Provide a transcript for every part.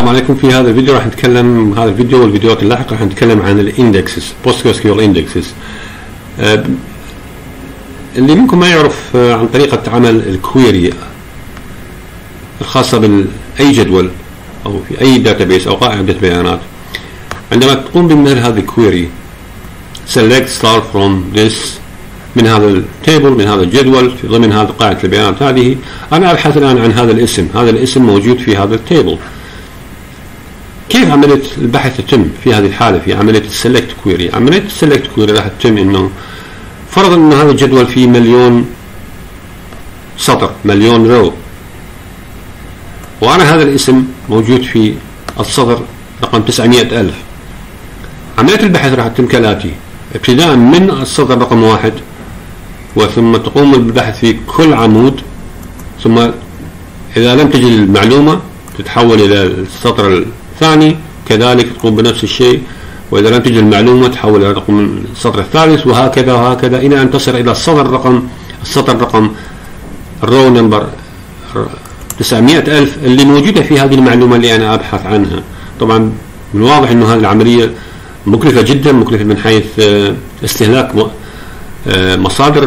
عليكم. في هذا الفيديو راح نتكلم، هذا الفيديو والفيديوهات اللاحقة راح نتكلم عن الاندكسز، PostgreSQL اندكسز. اللي منكم ما يعرف عن طريقة عمل الكويري الخاصة بأي جدول أو في أي داتابيس أو قاعدة بيانات، عندما تقوم بمثل هذه الكويري select star from this، من هذا التيبل، من هذا الجدول في ضمن هذه قاعدة البيانات هذه، أنا أبحث الآن عن هذا الاسم، هذا الاسم موجود في هذا التيبل. كيف عملية البحث تتم في هذه الحالة في عملية السلكت كويري؟ عملية السلكت كويري راح تتم إنه فرضا إن هذا الجدول فيه 1,000,000 سطر، 1,000,000 رو، وأنا هذا الاسم موجود في السطر رقم 900,000. عملية البحث راح تتم كالآتي: ابتداء من السطر رقم 1، وثم تقوم بالبحث في كل عمود، ثم إذا لم تجد المعلومة تتحول إلى السطر الثاني، كذلك تقوم بنفس الشيء، وإذا لم تجد المعلومة تحول إلى رقم السطر الثالث، وهكذا وهكذا إلى أن تصل إلى السطر رقم الرو نمبر 900,000 اللي موجودة في هذه المعلومة اللي أنا أبحث عنها. طبعا من الواضح أنه هذه العملية مكلفة جدا، مكلفة من حيث استهلاك مصادر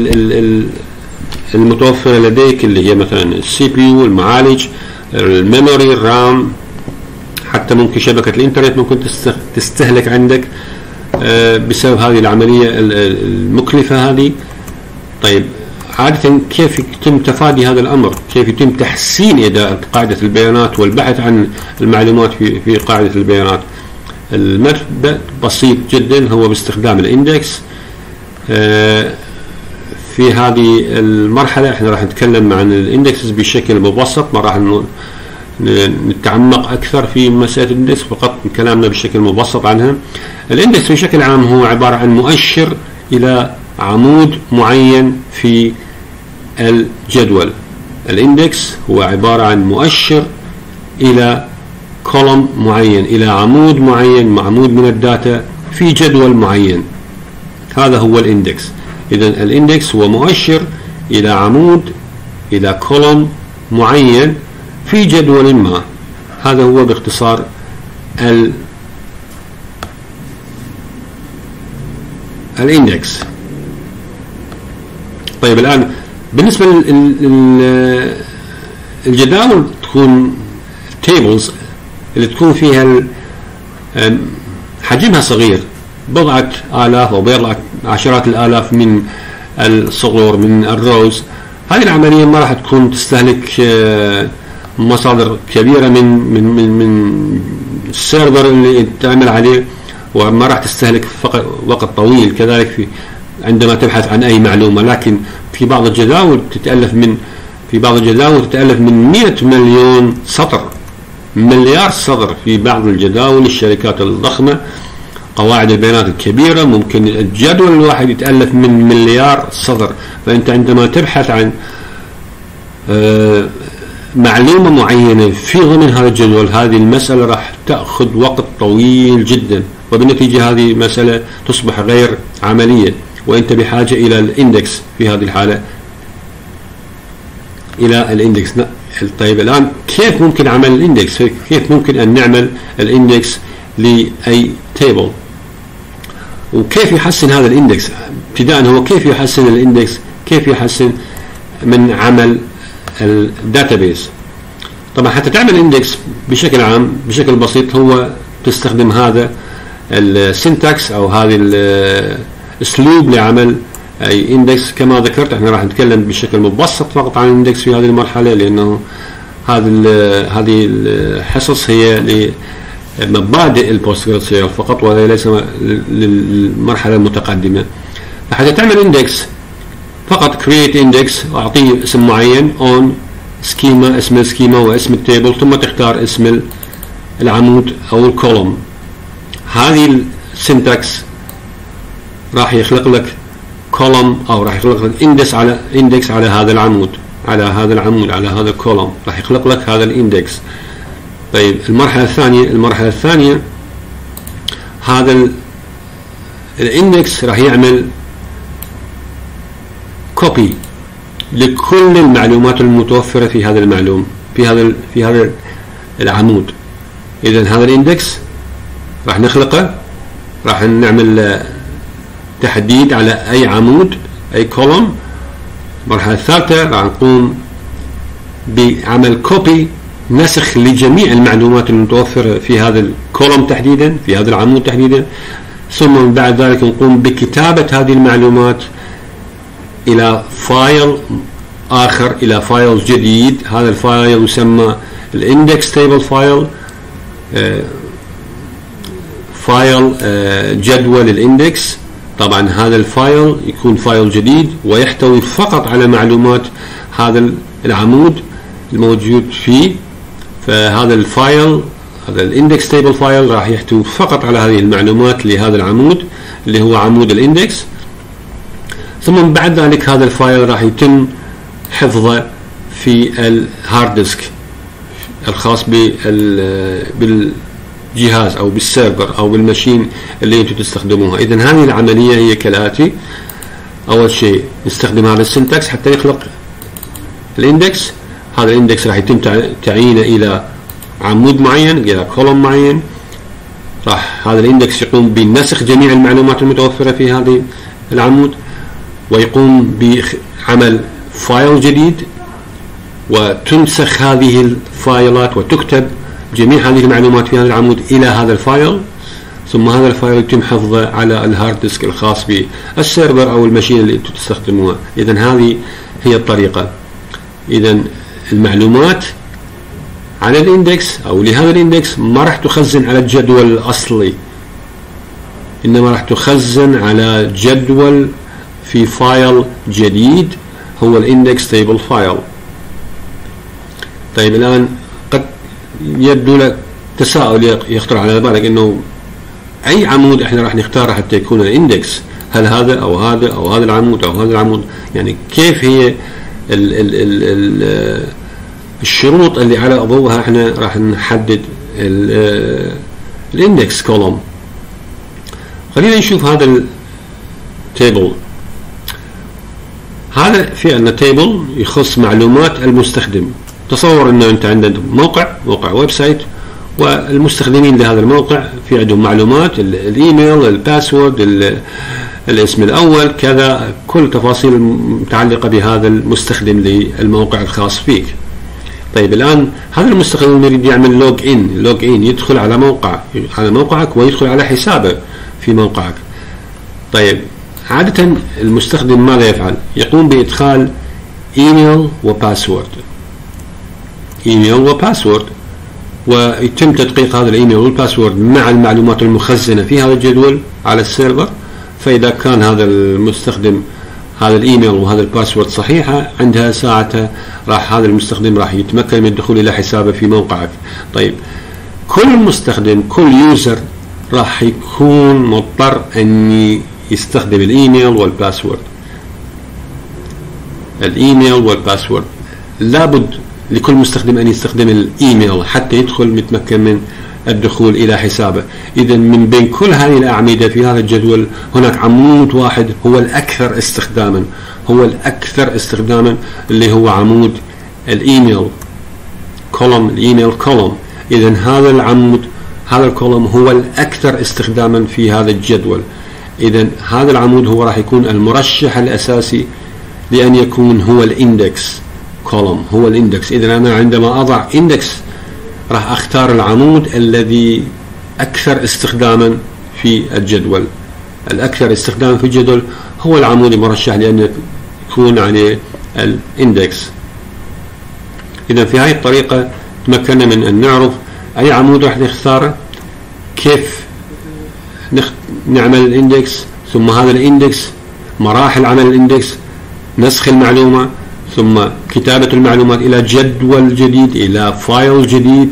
المتوفرة لديك، اللي هي مثلا السي بي يو، المعالج، الميموري، الرام، حتى ممكن شبكة الانترنت ممكن تستهلك عندك بسبب هذه العملية المكلفة هذه. طيب عادة كيف يتم تفادي هذا الأمر؟ كيف يتم تحسين أداء قاعدة البيانات والبحث عن المعلومات في قاعدة البيانات؟ المبدأ بسيط جدا، هو باستخدام الاندكس. في هذه المرحلة احنا راح نتكلم عن الاندكسز بشكل مبسط، ما راح نتعمق أكثر في مسألة الاندكس، فقط كلامنا بشكل مبسط عنها. الاندكس بشكل عام هو عبارة عن مؤشر إلى عمود معين في الجدول. الاندكس هو عبارة عن مؤشر إلى كولوم معين، إلى عمود معين، عمود من الداتا في جدول معين. هذا هو الاندكس. إذن الاندكس هو مؤشر إلى عمود، إلى كولوم معين في جدول ما. هذا هو باختصار الاندكس. طيب الآن بالنسبة للجداول تكون tables اللي تكون فيها حجمها صغير، بضعة آلاف أو بضعة عشرات الآلاف من الصغور من الروز، هذه العملية ما راح تكون تستهلك مصادر كبيرة من السيرفر اللي تعمل عليه، وما راح تستهلك وقت طويل كذلك عندما تبحث عن أي معلومة. لكن في بعض الجداول تتألف من 100 مليون سطر، مليار سطر في بعض الجداول. الشركات الضخمة، قواعد البيانات الكبيرة، ممكن الجدول الواحد يتألف من مليار سطر. فأنت عندما تبحث عن معلومة معينة في ضمن هذا الجدول، هذه المسألة راح تأخذ وقت طويل جدا، وبالنتيجة هذه مسألة تصبح غير عملية، وأنت بحاجة إلى الاندكس في هذه الحالة، إلى الاندكس. طيب الآن كيف ممكن عمل الاندكس؟ كيف ممكن أن نعمل الاندكس لأي تيبل؟ وكيف يحسن هذا الاندكس؟ ابتداء هو كيف يحسن الاندكس؟ كيف يحسن من عمل الداتابيس؟ طبعا حتى تعمل اندكس بشكل عام بشكل بسيط، هو تستخدم هذا السنتكس او هذه الاسلوب لعمل اي اندكس. كما ذكرت احنا راح نتكلم بشكل مبسط فقط عن الاندكس في هذه المرحله، لانه هذه الحصص هي لمبادئ البوستجريسقل فقط، وليس للمرحله المتقدمه. حتى تعمل اندكس فقط create index واعطيه اسم معين on سكيما، اسم السكيما واسم التيبل، ثم تختار اسم العمود او الكولوم. هذه السنتكس راح يخلق لك كولوم او راح يخلق لك اندكس على هذا العمود، على هذا الكولوم، راح يخلق لك هذا الاندكس. طيب المرحله الثانيه هذا الاندكس راح يعمل كوبي لكل المعلومات المتوفرة في هذا العمود. إذا هذا الاندكس راح نخلقه، راح نعمل تحديد على أي عمود، أي كولوم. المرحلة الثالثة راح نقوم بعمل كوبي، نسخ لجميع المعلومات المتوفرة في هذا الكولوم تحديدا، في هذا العمود تحديدا. ثم بعد ذلك نقوم بكتابة هذه المعلومات إلى فايل آخر، إلى فايل جديد. هذا الفايل يسمى الاندكس تيبل فايل، فايل جدول الاندكس. طبعا هذا الفايل يكون فايل جديد ويحتوي فقط على معلومات هذا العمود الموجود فيه. فهذا الفايل، هذا الاندكس تيبل فايل، راح يحتوي فقط على هذه المعلومات لهذا العمود اللي هو عمود الاندكس. ثم بعد ذلك هذا الفايل راح يتم حفظه في الهارد ديسك الخاص بالجهاز او بالسيرفر او بالماشين اللي انتم تستخدموها. اذا هذه العمليه هي كالاتي: اول شيء نستخدم هذا السنتكس حتى يخلق الاندكس. هذا الاندكس راح يتم تعيينه الى عمود معين، الى كولوم معين. راح هذا الاندكس يقوم بنسخ جميع المعلومات المتوفره في هذه العمود، ويقوم بعمل فايل جديد، وتنسخ هذه الفايلات وتكتب جميع هذه المعلومات في هذا العمود إلى هذا الفايل. ثم هذا الفايل يتم حفظه على الهارد ديسك الخاص بالسيرفر أو الماشين اللي أنتم تستخدموها. إذا هذه هي الطريقة. إذا المعلومات على الاندكس أو لهذا الاندكس ما راح تخزن على الجدول الأصلي، إنما راح تخزن على جدول في فايل جديد هو الاندكس تيبل فايل. طيب الآن قد يبدو لك تساؤل يخطر على بالك انه اي عمود احنا راح نختاره حتى يكون الاندكس، هل هذا او هذا او هذا العمود او هذا العمود؟ يعني كيف هي الشروط اللي على ضوءها احنا راح نحدد الاندكس كولوم؟ خلينا نشوف هذا التيبل. هذا في عندنا تيبل يخص معلومات المستخدم. تصور انه انت عندك موقع ويب سايت، والمستخدمين لهذا الموقع في عندهم معلومات، الايميل، الباسورد، الاسم الاول، كذا، كل تفاصيل متعلقه بهذا المستخدم للموقع الخاص فيك. طيب الان هذا المستخدم يريد يعمل لوج ان يدخل على موقعك ويدخل على حسابه في موقعك. طيب عاده المستخدم ماذا يفعل؟ يقوم بادخال ايميل وباسورد، ويتم تدقيق هذا الايميل والباسورد مع المعلومات المخزنه في هذا الجدول على السيرفر. فاذا كان هذا المستخدم هذا الايميل وهذا الباسورد صحيحه، عندها ساعتها راح هذا المستخدم راح يتمكن من الدخول الى حسابه في موقعك. طيب كل مستخدم، كل يوزر راح يكون مضطر ان يستخدم الايميل والباسورد. لابد لكل مستخدم أن يستخدم الإيميل حتى يدخل متمكن من الدخول إلى حسابه. إذا من بين كل هذه الأعمدة في هذا الجدول هناك عمود واحد هو الأكثر استخداما، اللي هو عمود الإيميل كولوم. إذا هذا العمود، هذا الكولوم هو الأكثر استخداما في هذا الجدول. إذا هذا العمود هو راح يكون المرشح الأساسي لأن يكون هو الإندكس كولوم، هو الاندكس. اذا انا عندما اضع اندكس راح اختار العمود الذي اكثر استخداما في الجدول. الاكثر استخداما في الجدول هو العمود المرشح لان يكون عليه الاندكس. اذا في هذه الطريقه تمكنا من ان نعرف اي عمود راح نختاره، كيف نعمل الاندكس، ثم هذا الاندكس، مراحل عمل الاندكس، نسخ المعلومه، ثم كتابة المعلومات إلى جدول جديد، إلى فايل جديد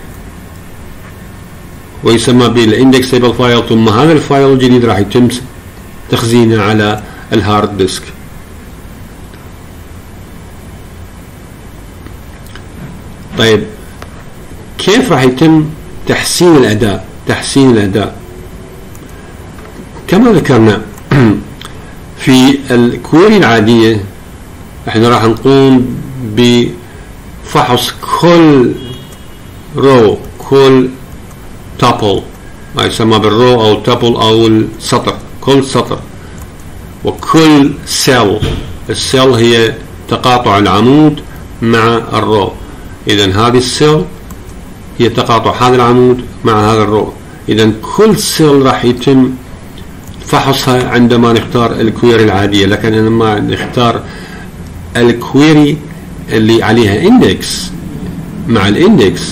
ويسمى بالاندكس تيبل فايل. ثم هذا الفايل الجديد راح يتم تخزينه على الهارد ديسك. طيب كيف راح يتم تحسين الأداء؟ كما ذكرنا في الكويري العادية احنا راح نقوم بفحص كل tuple ما يسمى بالرو أو tuple أو السطر، كل سطر وكل cell. السيل هي تقاطع العمود مع الرو، إذا هذه السيل هي تقاطع هذا العمود مع هذا الرو. إذا كل سيل راح يتم فحصها عندما نختار الكويري العادية، لكن لما نختار الكويري اللي عليها اندكس مع الاندكس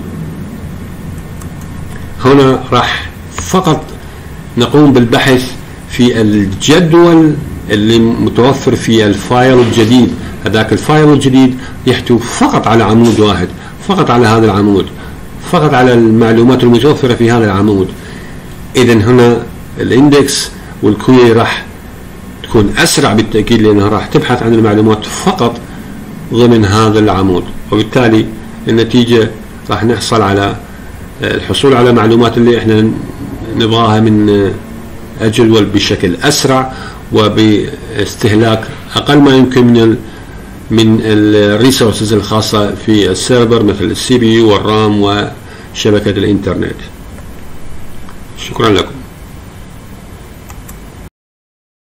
هنا راح فقط نقوم بالبحث في الجدول اللي متوفر في الفايل الجديد. هذاك الفايل الجديد يحتوي فقط على عمود واحد، فقط على هذا العمود، فقط على المعلومات المتوفرة في هذا العمود. إذا هنا الاندكس والكويري راح تكون أسرع بالتأكيد، لأنها راح تبحث عن المعلومات فقط ضمن هذا العمود، وبالتالي النتيجة راح نحصل على الحصول على معلومات اللي احنا نبغاها من الجدول بشكل أسرع وباستهلاك أقل ما يمكن من الريسورسز الخاصة في السيرفر مثل السي بي يو والرام وشبكة الإنترنت. شكرا لكم.